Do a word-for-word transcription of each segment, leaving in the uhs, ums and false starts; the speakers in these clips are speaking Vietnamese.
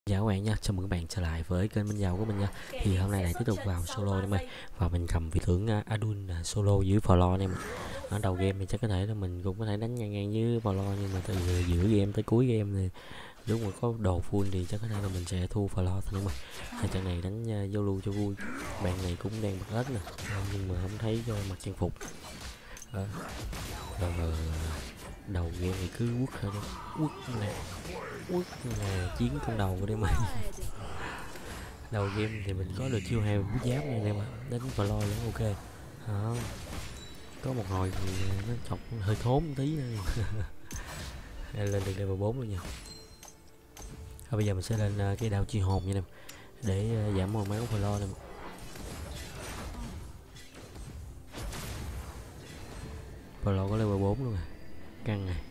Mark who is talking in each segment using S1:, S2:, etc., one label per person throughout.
S1: Chào các bạn nha, chào mừng các bạn trở lại với kênh Minh Dầu của mình nha. Thì hôm nay lại tiếp tục vào solo em ơi. Và mình cầm vị tướng uh, Adun uh, solo dưới Flo em. Ở đầu game thì chắc có thể là mình cũng có thể đánh ngang ngang với Flo, nhưng mà từ giữa game tới cuối game thì nếu mà có đồ full thì chắc có thể là mình sẽ thua Flo thôi em ơi. Hai trận này đánh uh, giao lưu cho vui. Bạn này cũng đang bật ếch nè, nhưng mà không thấy uh, mặc trang phục. À, rồi đầu game thì cứ quất thôi, quất nè, quất là chiến con đầu của em ơi. Đầu game thì mình có được chiêu hai bút giáp nha em ạ, đánh Flo vẫn ok. Đó. Có một hồi thì nó chọc hơi thốn một tí nữa. Lên được level bốn luôn nha. Thôi bây giờ mình sẽ lên uh, cái đao chi hồn nha em, để uh, giảm màu máu Flo em. Flo có level bốn luôn à, căng này.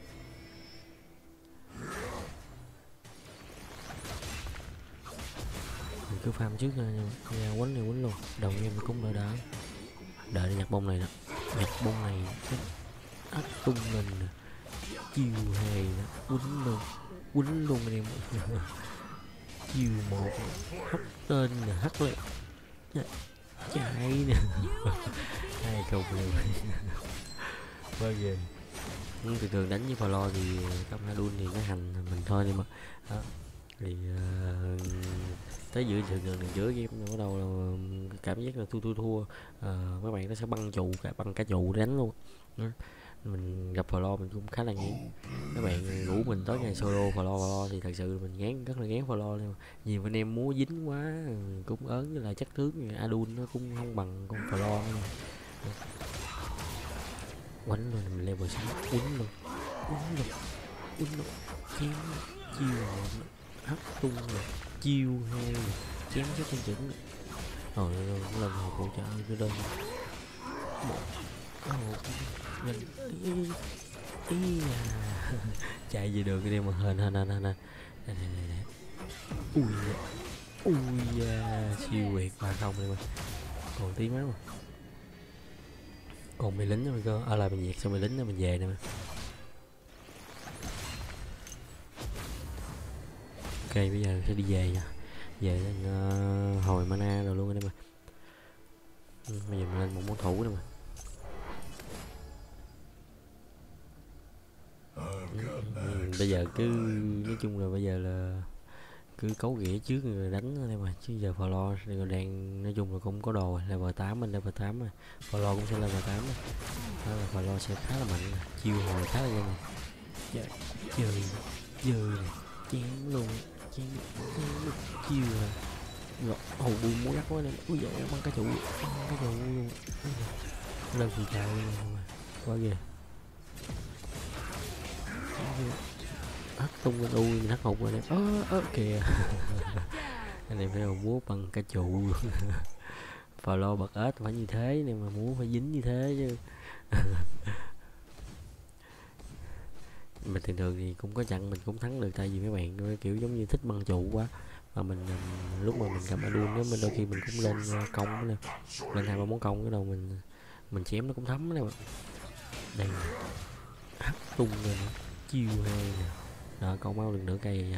S1: Mình cứ farm trước nha, nha quánh này quánh luôn. Đầu game cũng đỡ đỡ. Đợi để nhặt bông này nè, nhặt bông này ắt tung mình nè, chiều hề nè, quýnh luôn, quýnh luôn anh em. Chiều một hất tên nè, hất lên chạy nè. Hai câu đều bao giờ thường thường đánh với Flo thì trong Adun thì nó hành mình thôi, nhưng mà đó. Thì uh, tới giữa giữa gần giữa game bắt đầu là cảm giác là thua thua thua uh, các bạn nó sẽ băng trụ cả băng cả trụ để đánh luôn. Đó. Mình gặp Flo mình cũng khá là ngán. Các bạn rủ mình tới ngày solo Flo Flo thì thật sự mình ngán, rất là ngán Flo luôn. Nhiều anh em múa dính quá cũng ớn, với lại chất tướng Adun nó cũng không bằng con Flo nữa. Quánh luôn, mình level sáu quánh luôn, quánh luôn, quánh luôn, chém chiêu một hất tung rồi, chiêu hai rồi, chém rất chân chỉnh rồi. Lần một hỗ trợ cái đơn một mình ý, ý à. Chạy về đường cái đêm mà hên hên hên hên ui ui à, siêu quyệt ba không đây mà còn tí máu mà còn mấy lính rồi cơ. À là mình diệt xong mấy lính rồi mình về nè mà. Ok bây giờ sẽ đi về nha, về lên uh, hồi mana rồi luôn đây mà. Ừ, bây giờ mình lên một món thủ nữa mà. Ừ, ừ, bây giờ cứ nói chung là bây giờ là cứ cấu ghĩa trước rồi đánh đây mà, chứ giờ Flo đang nói chung là cũng có đồ level tám, mình level tám rồi, Flo cũng sẽ level tám rồi. Đó là Flo sẽ khá là mạnh, chiêu hồi khá là nhanh này. Chơi chơi chơi chém luôn, chém chém chiêu rồi. Rồi hầu bu muốn gắt quá nên ui dậy bắn cái trụ, bắn cái trụ luôn. Lên thì chạy luôn mà quá ghê. Hất tung lên ui mình hất hụt rồi nè. Ơ ơ kìa. Anh em phải múa bằng cái trụ luôn. Flo bật ếch phải như thế nên mà múa phải dính như thế chứ. Mình thường thường thì cũng có chặn mình cũng thắng được, tại vì mấy bạn kiểu giống như thích băng trụ quá. Mà mình, mình lúc mà mình cầm Adun á, mình đôi khi mình cũng lên công nè, lên hai ba món công cái đầu mình mình chém nó cũng thấm nè. Đây hất tung lên chiêu hai nè, đó con máu được nửa cây rồi nha.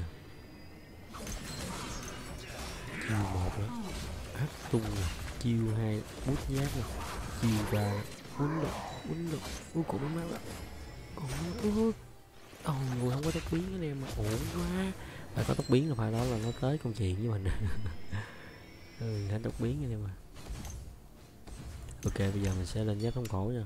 S1: Chiêu một nữa hất tung nè, chiêu hai bút giáp nè, chiêu ba quýnh được quýnh được cuối cùng mới máu đó. Ôi ôi người không có tốc biến anh em mà ổn quá, phải có tốc biến là phải đó là nó tới công chuyện với mình. Ừ đánh tốc biến anh em mà. Ok bây giờ mình sẽ lên giáp thống khổ nha.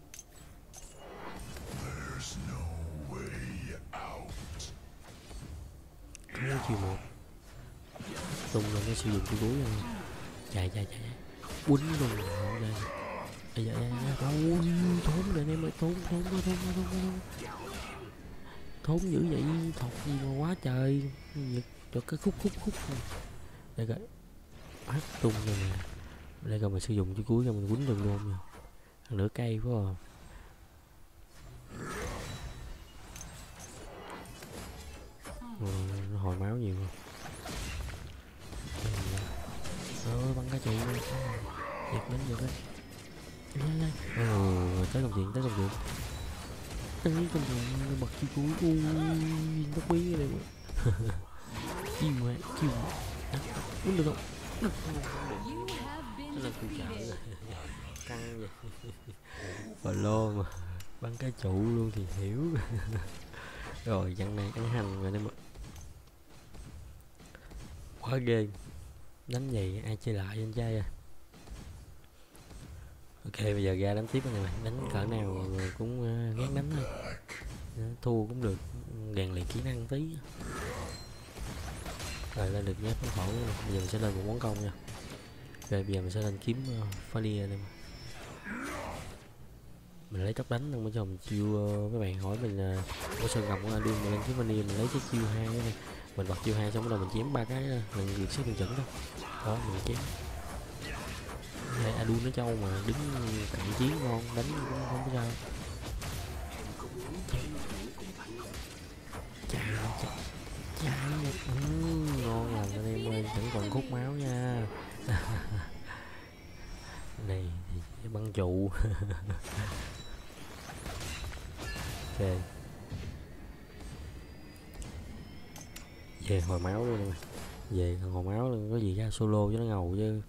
S1: Không có chiều một tung lên nó sử dụng cái cuối luôn. Chạy chạy chạy quýnh luôn rồi đây. Ây da đâu thốn rồi anh em ơi, thốn thốn thốn thốn thốn thốn thốn dữ vậy, thọt gì mà quá trời giật cho cái khúc khúc khúc này. Đây coi hát tung rồi nè, đây coi mình sử dụng cái cuối ra mình quýnh được luôn nha, nửa cây phải không. Rồi, nó hồi máu nhiều không. Ơi bắn cái trụ luôn, giật đến giật đấy. Ừ, tới công chuyện tới công chuyện tới công chuyện bật chi cuối ui tóc biến ở đây mà. chiêu hai chiêu muốn được không? Được không? Nó là khu chợ rồi căng vậy. Và lô mà bắn cái trụ luôn thì hiểu. Rồi trận này ăn hành rồi em ạ, quá ghê, đánh vậy ai chơi lại anh trai à. Ok bây giờ ra đánh tiếp này mày, đánh cỡ nào cũng uh, gán đánh thôi, thua cũng được, rèn luyện kỹ năng tí. Rồi lên được nhát phóng khẩu, bây giờ mình sẽ lên một món công nha. Rồi bây giờ mình sẽ lên kiếm uh, Falia đây mà. Mình lấy tóc đánh không, cho mình chiêu uh, mấy bạn hỏi mình uh, có sơn ngọc của đưa mình lên kiếm Falia, mình lấy cái chiêu hai này, mình bật chiêu hai xong bắt đầu mình chém ba cái là mình được xếp tiêu chuẩn thôi. Đó mình chém. Đây Adu nó trâu mà đứng cận chiến ngon, đánh cũng không có sao. Chạy chạy chạy ừ, ngon lành anh em ơi, vẫn còn khúc máu nha. Này thì băng trụ. Ok về hồi máu luôn, về hồi máu luôn, có gì ra solo cho nó ngầu chứ.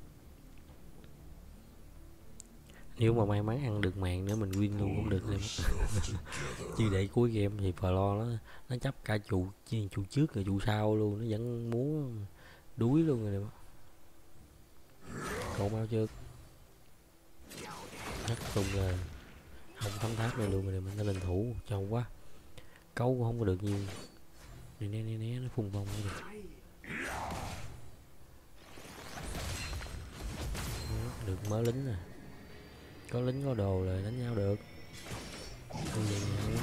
S1: Nếu mà may mắn ăn được màn nữa mình win luôn cũng được em. Chứ để cuối game thì Flo nó nó chấp cả trụ trụ trước rồi trụ sau luôn, nó vẫn muốn đuối luôn rồi em. Cậu mau chưa hất tung là không thấm tháp này luôn rồi, mình nó lên thủ trâu quá, cấu cũng không có được nhiều. Né né né, né nó phun bông được. Được mớ lính nè, có lính có đồ rồi đánh nhau được. Ôi vậy nè,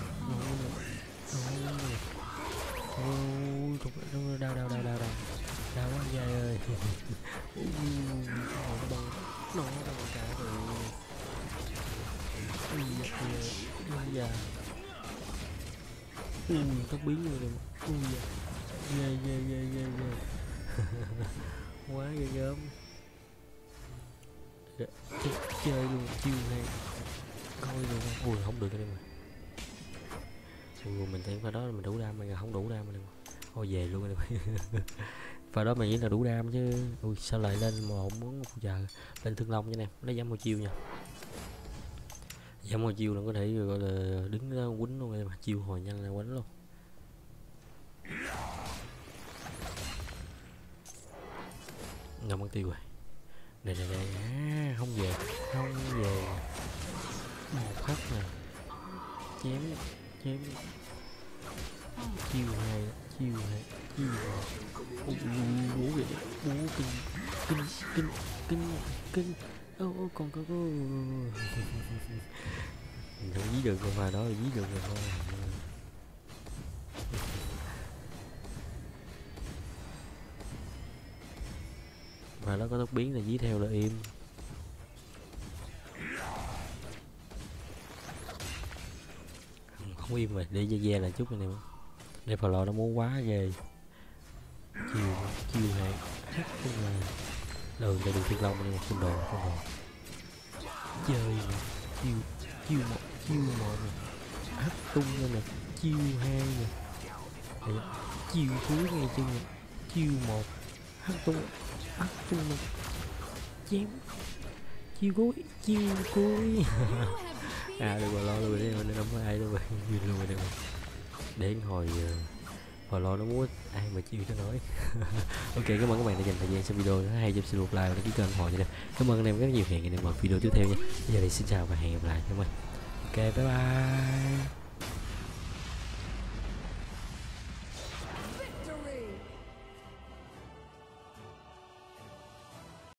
S1: ôi đau đau đau đau đau đau quá dai ơi. Nó băng nó băng cả rồi. Ui da, ui tóc biến rồi em. Ui da, ghê ghê ghê ghê ghê. Quá ghê gớm. Chơi luôn chiêu này coi luôn. Ui không được anh em ơi. Ui mình thấy pha đó mình đủ đam mà không đủ đam anh em. Thôi về luôn anh em. Pha đó mình nghĩ là đủ đam chứ. Ui sao lại lên một món phụ trợ lên thương long nha nè, lấy giảm một chiêu nha. Giảm một chiêu là có thể gọi là đứng đó quýnh luôn em, chiêu hồi nhanh là quýnh luôn. Ngâm mất tiêu rồi. Đây đây đây, à, không về, không về. Một hất nè, chém, chém, chiêu hai, chiêu hai, chiêu hai. Ủa bố vậy, bố kinh, kinh, kinh, kinh, kinh. Ô ô còn có có. Mình không dí được con pha đó, dí được rồi thôi. Và nó có tốc biến là dí theo là im. Không, không im rồi, để dè dè lại chút này nè. Đây Flo nó muốn quá ghê. Chiều chiều này hắt cái là đời ra được thiên long này, một con đồ con đồ chơi nè, chiêu chiêu một chiêu một nè, hắt tung lên nè, chiêu hai nè, đây, chiêu cuối ngay chân nè, chiêu một hắt tung hắt tung nè, chém chiêu cuối chiêu cuối. À được rồi, lo luôn rồi, nó không có ai đâu rồi, nguyên luôn rồi đây. Để hồi Flo nó muốn ai mà chịu cho nói. Ok cảm ơn các bạn đã dành thời gian xem video, nó hay cho xin một like và đăng ký kênh hồi nha. Cảm ơn anh em rất nhiều, hẹn anh em vào video tiếp theo nha. Bây giờ thì xin chào và hẹn gặp lại các bạn. Ok bye bye.